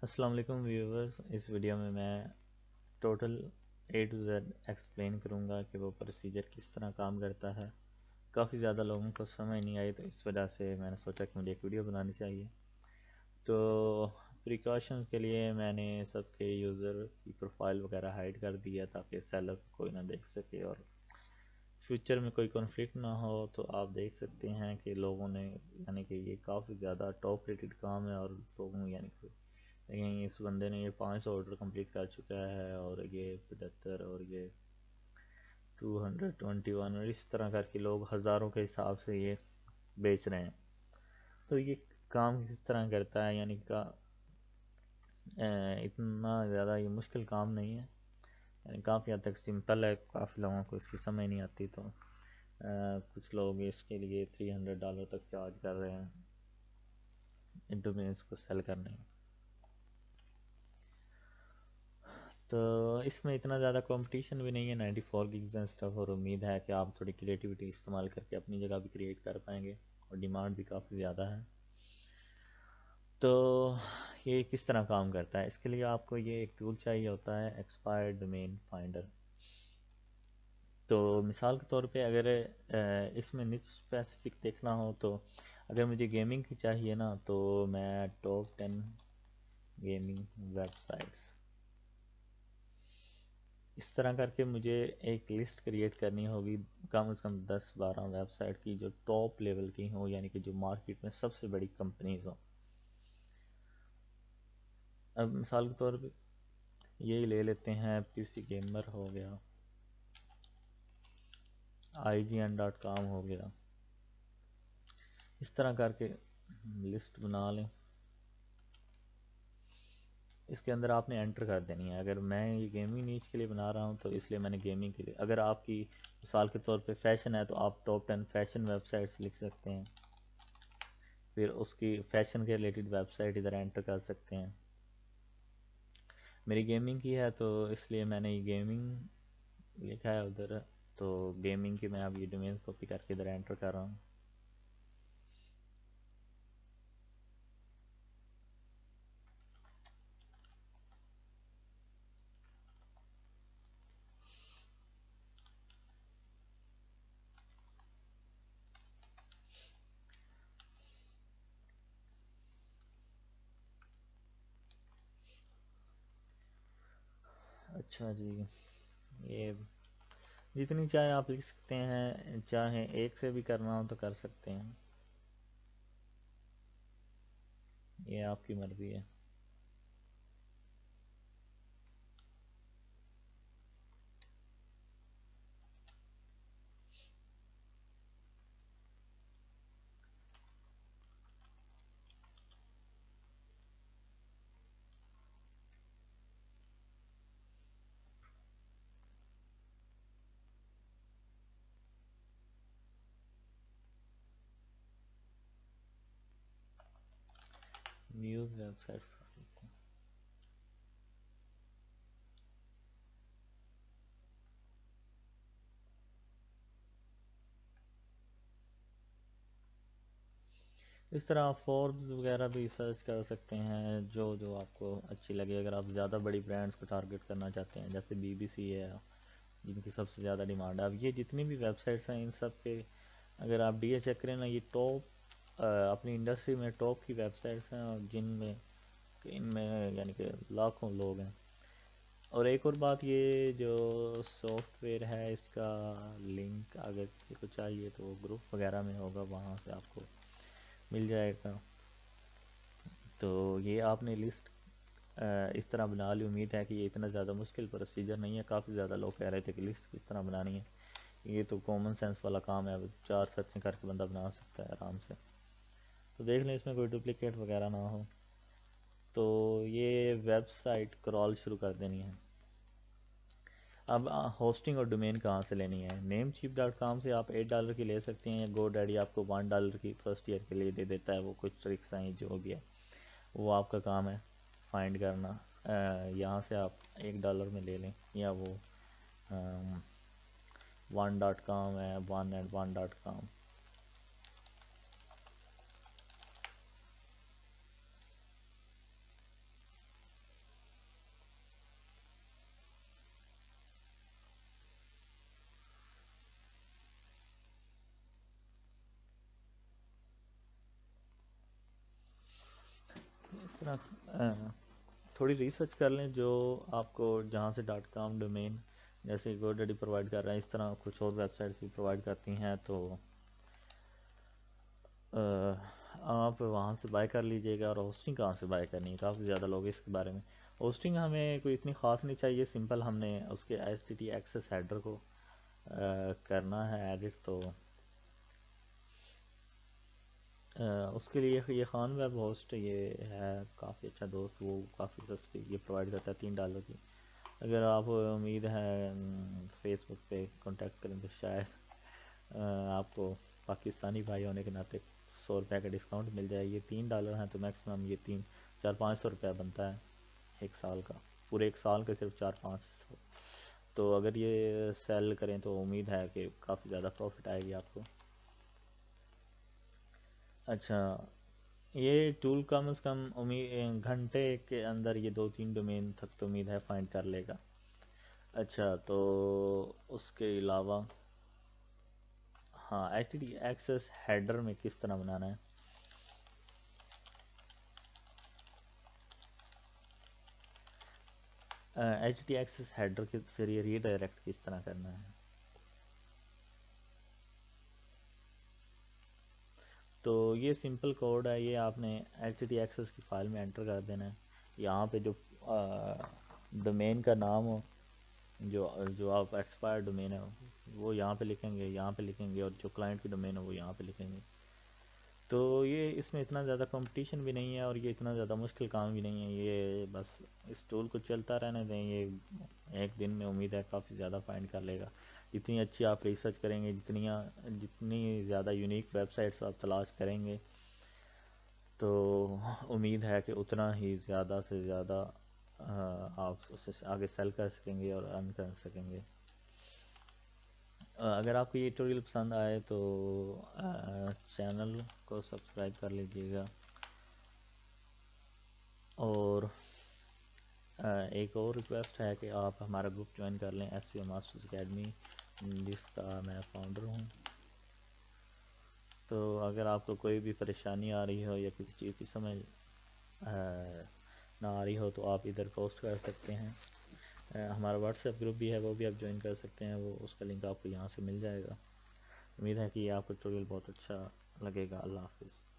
السلام علیکم ویورز، اس ویڈیو میں total A to Z explain کروں گا کہ وہ پروسیجر کس طرح کام کرتا ہے۔ کافی زیادہ لوگوں کو سمجھ نہیں آئی، تو اس وجہ سے میں نے سوچا کہ مجھے ایک ویڈیو بنانی چاہیے۔ تو پریکاشن کے لیے میں نے سب کے یوزر کی پروفائل وغیرہ ہائڈ کر دیا تاکہ سیلر کوئی نہ دیکھ سکے اور فیوچر میں کوئی کنفلکٹ نہ ہو۔ تو آپ دیکھ سکتے ہیں کہ لوگوں نے یعنی کہ یہ کافی زیادہ ٹاپ ریٹڈ کام ہے، اور لوگوں یعنی کہ لیکن اس بندے نے یہ 500 آرڈر کمپلیٹ کر چکا ہے، اور یہ 75 اور یہ 221، اور اس طرح کر کے لوگ ہزاروں کے حساب سے یہ بیچ رہے ہیں۔ تو یہ کام کس طرح کرتا ہے، یعنی کہ اتنا زیادہ یہ مشکل کام نہیں ہے، یعنی کافی حد تک سمپل ہے۔ کافی لوگوں کو اس کی سمجھ نہیں آتی، تو کچھ لوگ اس کے لیے $300 تک چارج کر رہے ہیں ڈومینس کو سیل کرنے میں۔ تو اس میں اتنا زیادہ کمپٹیشن بھی نہیں ہے، 94 گیگز ہیں صرف، اور امید ہے کہ آپ تھوڑی کریٹیوٹی استعمال کر کے اپنی جگہ بھی کریٹ کر پائیں گے، اور ڈیمانڈ بھی کافی زیادہ ہے۔ تو یہ کس طرح کام کرتا ہے، اس کے لیے آپ کو یہ ایک ٹول چاہیے ہوتا ہے، ایکسپائرڈ ڈومین فائنڈر۔ تو مثال کے طور پہ اگر اس میں نچ اسپیسیفک دیکھنا ہو، تو اگر مجھے گیمنگ کی چاہیے نا، تو میں ٹاپ 10 گیمنگ ویب سائٹس اس طرح کر کے مجھے ایک لسٹ کریٹ کرنی ہوگی، کم از کم 10-12 ویب سائٹ کی جو ٹاپ لیول کی ہوں، یعنی کہ جو مارکیٹ میں سب سے بڑی کمپنیز ہوں۔ اب مثال کے طور پہ یہی لے لیتے ہیں، پی سی گیمر ہو گیا، IGN.com ہو گیا، اس طرح کر کے لسٹ بنا لیں۔ اس کے اندر آپ نے انٹر کر دینی ہے۔ اگر میں یہ گیمنگ نیچ کے لیے بنا رہا ہوں تو اس لیے میں نے گیمنگ کے لیے، اگر آپ کی مثال کے طور پہ فیشن ہے تو آپ ٹاپ 10 فیشن ویب سائٹس لکھ سکتے ہیں، پھر اس کی فیشن کے ریلیٹڈ ویب سائٹ ادھر انٹر کر سکتے ہیں۔ میری گیمنگ کی ہے تو اس لیے میں نے یہ گیمنگ لکھا ہے ادھر، تو گیمنگ کی میں اب یہ ڈومینز کاپی کر کے ادھر انٹر کر رہا ہوں۔ اچھا جی، یہ جتنی چاہے آپ لکھ سکتے ہیں، چاہے ایک سے بھی کرنا ہو تو کر سکتے ہیں، یہ آپ کی مرضی ہے۔ نیوز ویب سائٹس اس طرح آپ فوربز وغیرہ بھی سرچ کر سکتے ہیں، جو آپ کو اچھی لگے۔ اگر آپ زیادہ بڑی برانڈز کو ٹارگٹ کرنا چاہتے ہیں، جیسے BBC ہے جن کی سب سے زیادہ ڈیمانڈ ہے، اب یہ جتنی بھی ویب سائٹس ہیں ان سب کے اگر آپ ڈی چیک کریں نا، یہ ٹاپ اپنی انڈسٹری میں ٹاپ کی ویب سائٹس ہیں، اور ان میں یعنی کہ لاکھوں لوگ ہیں۔ اور ایک اور بات، یہ جو سافٹ ویئر ہے اس کا لنک اگر کسی کو چاہیے تو گروپ وغیرہ میں ہوگا، وہاں سے آپ کو مل جائے گا۔ تو یہ آپ نے لسٹ اس طرح بنا لی۔ امید ہے کہ یہ اتنا زیادہ مشکل پروسیجر نہیں ہے۔ کافی زیادہ لوگ کہہ رہے تھے کہ لسٹ کس طرح بنانی ہے، یہ تو کامن سینس والا کام ہے، 4 سرچیں کر کے بندہ بنا سکتا ہے آرام سے۔ تو دیکھ لیں اس میں کوئی ڈپلیکیٹ وغیرہ نہ ہو۔ تو یہ ویب سائٹ کرال شروع کر دینی ہے۔ اب ہوسٹنگ اور ڈومین کہاں سے لینی ہے؟ namecheap.com سے آپ $8 کی لے سکتے ہیں، یا GoDaddy آپ کو $1 کی فرسٹ ایئر کے لیے دے دیتا ہے۔ وہ کچھ ٹرکس ہیں جو بھی ہے وہ آپ کا کام ہے فائنڈ کرنا۔ یہاں سے آپ $1 میں لے لیں، یا وہ 1.com ہے، 1&1.com۔ اس طرح تھوڑی ریسرچ کر لیں، جو آپ کو جہاں سے .com ڈومین جیسے گو ڈیڈی پرووائڈ کر رہا ہے، اس طرح کچھ اور ویب سائٹس بھی پرووائڈ کرتی ہیں، تو آپ وہاں سے بائی کر لیجئے گا۔ اور ہوسٹنگ کہاں سے بائی کرنی ہے، کافی زیادہ لوگ اس کے بارے میں، ہوسٹنگ ہمیں کوئی اتنی خاص نہیں چاہیے، سمپل ہم نے اس کے HTTP ایکسیس ہیڈر کو کرنا ہے ایڈٹ، تو اس کے لیے یہ خان ویب ہوسٹ یہ ہے کافی اچھا دوست، وہ کافی سستی یہ پرووائڈ کرتا ہے $3 کی۔ اگر آپ امید ہے فیس بک پہ کانٹیکٹ کریں تو شاید آپ کو پاکستانی بھائی ہونے کے ناطے $100 کا ڈسکاؤنٹ مل جائے۔ یہ $3 ہیں تو میکسیمم یہ 400-500 روپیہ بنتا ہے ایک سال کا، پورے ایک سال کا صرف 400-500۔ تو اگر یہ سیل کریں تو امید ہے کہ کافی زیادہ پروفٹ آئے گی آپ کو۔ اچھا، یہ ٹول کم از کم گھنٹے کے اندر یہ 2-3 ڈومین تک تو امید ہے فائنڈ کر لے گا۔ اچھا، تو اس کے علاوہ ہاں HTTP ایکسیس ہیڈر میں کس طرح بنانا ہے؟ HTTP ایکسیس ہیڈر کے ذریعے ری ڈائریکٹ کس طرح کرنا ہے؟ تو یہ سمپل کوڈ ہے، یہ آپ نے HTTP ایکسیس کی فائل میں انٹر کر دینا ہے۔ یہاں پہ جو ڈومین کا نام ہو، جو آپ ایکسپائر ڈومین ہے وہ یہاں پہ لکھیں گے، یہاں پہ لکھیں گے، اور جو کلائنٹ کی ڈومین ہے وہ یہاں پہ لکھیں گے۔ تو یہ اس میں اتنا زیادہ کمپٹیشن بھی نہیں ہے، اور یہ اتنا زیادہ مشکل کام بھی نہیں ہے، یہ بس اس ٹول کو چلتا رہنے دیں، یہ ایک دن میں امید ہے کافی زیادہ فائنڈ کر لے گا۔ جتنی اچھی آپ ریسرچ کریں گے، جتنی زیادہ یونیک ویب سائٹس آپ تلاش کریں گے، تو امید ہے کہ اتنا ہی زیادہ سے زیادہ آپ اس سے آگے سیل کر سکیں گے اور ارن کر سکیں گے۔ اگر آپ کو یہ ٹیوٹوریل پسند آئے تو چینل کو سبسکرائب کر لیجئے گا، اور ایک اور ریکویسٹ ہے کہ آپ ہمارا گروپ جوائن کر لیں SEO ماسٹرز اکیڈمی، جس کا میں فاؤنڈر ہوں۔ تو اگر آپ کو کوئی بھی پریشانی آ رہی ہو یا کسی چیز کی سمجھ نہ آ رہی ہو تو آپ ادھر پوسٹ کر سکتے ہیں۔ ہمارا واٹس ایپ گروپ بھی ہے، وہ بھی آپ جوائن کر سکتے ہیں، وہ اس کا لنک آپ کو یہاں سے مل جائے گا۔ امید ہے کہ یہ آپ کو ٹیوٹوریل بہت اچھا لگے گا۔ اللہ حافظ۔